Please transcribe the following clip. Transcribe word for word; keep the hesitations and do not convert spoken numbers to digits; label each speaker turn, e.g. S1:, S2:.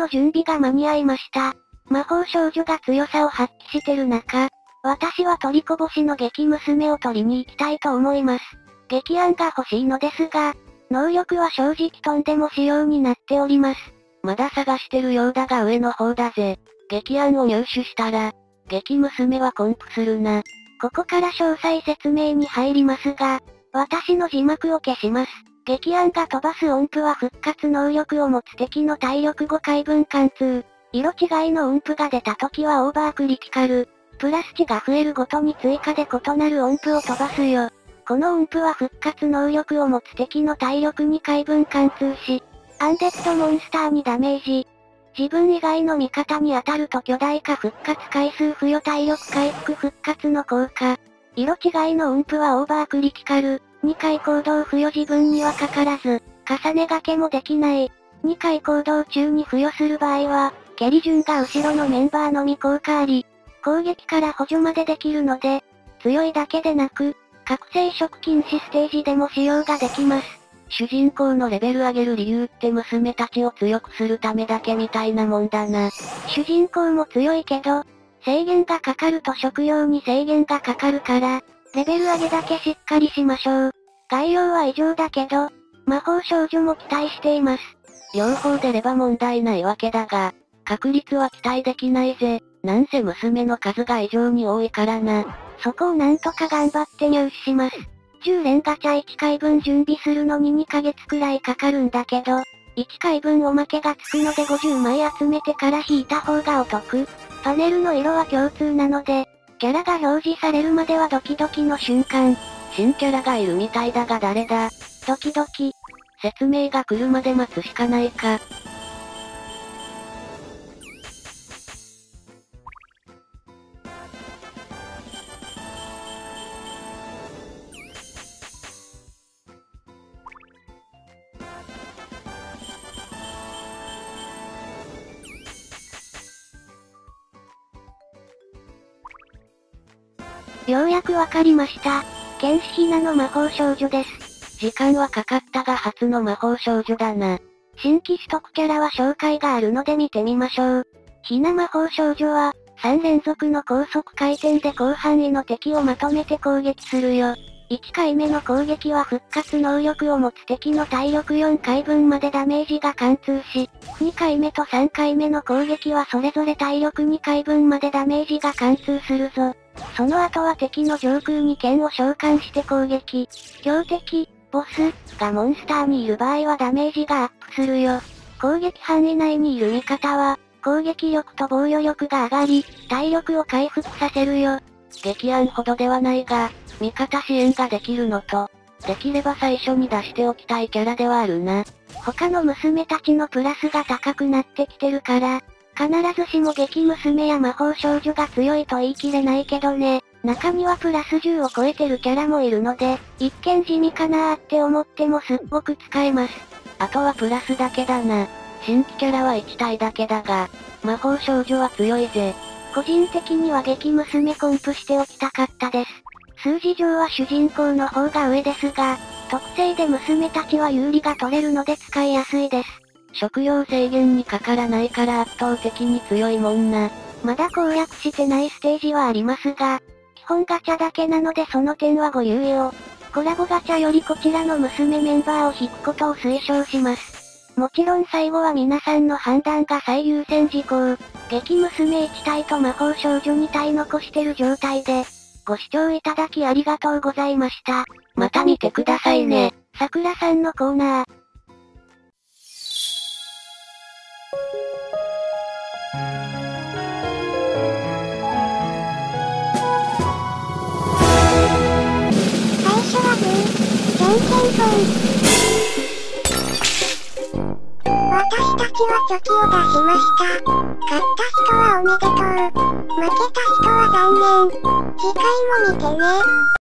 S1: の準備が間に合いました。魔法少女が強さを発揮してる中、私は取りこぼしの激娘を取りに行きたいと思います。激案が欲しいのですが、能力は正直とんでも仕様になっております。
S2: まだ探してるようだが上の方だぜ。激案を入手したら、激娘はコンプするな。
S1: ここから詳細説明に入りますが、私の字幕を消します。激案が飛ばす音符は復活能力を持つ敵の体力ごかいぶん貫通。色違いの音符が出た時はオーバークリティカル。プラス値が増えるごとに追加で異なる音符を飛ばすよ。この音符は復活能力を持つ敵の体力にかいぶん貫通し、アンデッドモンスターにダメージ。自分以外の味方に当たると巨大化復活回数付与体力回復復活の効果。色違いの音符はオーバークリティカル。にかい行動付与自分にはかからず、重ね掛けもできない。にかい行動中に付与する場合は、蹴り順が後ろのメンバーのみ効果あり、攻撃から補助までできるので、強いだけでなく、覚醒色禁止ステージでも使用ができます。
S2: 主人公のレベル上げる理由って娘たちを強くするためだけみたいなもんだな。
S1: 主人公も強いけど、制限がかかると食用に制限がかかるから、レベル上げだけしっかりしましょう。概要は以上だけど、魔法少女も期待しています。
S2: 両方出れば問題ないわけだが、確率は期待できないぜ。なんせ娘の数が異常に多いからな。
S1: そこをなんとか頑張って入手します。じゅう連ガチャいっかいぶん準備するのににかげつくらいかかるんだけど、いっかいぶんおまけがつくのでごじゅうまい集めてから引いた方がお得。パネルの色は共通なので、キャラが表示されるまではドキドキの瞬間。
S2: 新キャラがいるみたいだが誰だ？
S1: ドキドキ。
S2: 説明が来るまで待つしかないか。
S1: ようやくわかりました。剣士ひなの魔法少女です。
S2: 時間はかかったが初の魔法少女だな。
S1: 新規取得キャラは紹介があるので見てみましょう。ひな魔法少女は、さん連続の高速回転で広範囲の敵をまとめて攻撃するよ。いっかいめの攻撃は復活能力を持つ敵の体力よんかいぶんまでダメージが貫通し、にかいめとさんかいめの攻撃はそれぞれ体力にかいぶんまでダメージが貫通するぞ。その後は敵の上空に剣を召喚して攻撃。強敵、ボス、がモンスターにいる場合はダメージがアップするよ。攻撃範囲内にいる味方は、攻撃力と防御力が上がり、体力を回復させるよ。
S2: 激案ほどではないが、味方支援ができるのと、できれば最初に出しておきたいキャラではあるな。
S1: 他の娘たちのプラスが高くなってきてるから、必ずしも激娘や魔法少女が強いと言い切れないけどね。中にはプラスじゅうを超えてるキャラもいるので、一見地味かなーって思ってもすっごく使えます。
S2: あとはプラスだけだな。新規キャラはいち体だけだが、魔法少女は強いぜ。
S1: 個人的には激娘コンプしておきたかったです。数字上は主人公の方が上ですが、特性で娘たちは有利が取れるので使いやすいです。
S2: 食用制限にかからないから圧倒的に強いもんな。
S1: まだ攻略してないステージはありますが、基本ガチャだけなのでその点はご留意を。コラボガチャよりこちらの娘メンバーを引くことを推奨します。もちろん最後は皆さんの判断が最優先事項。激娘いち体と魔法少女に体残してる状態で、ご視聴いただきありがとうございました。
S2: また見てくださいね。
S1: さくらさんのコーナー。最初はグー、じゃんけんぽん。私たちはチョキを出しました。勝った人はおめでとう。負けた人は残念。次回も見てね。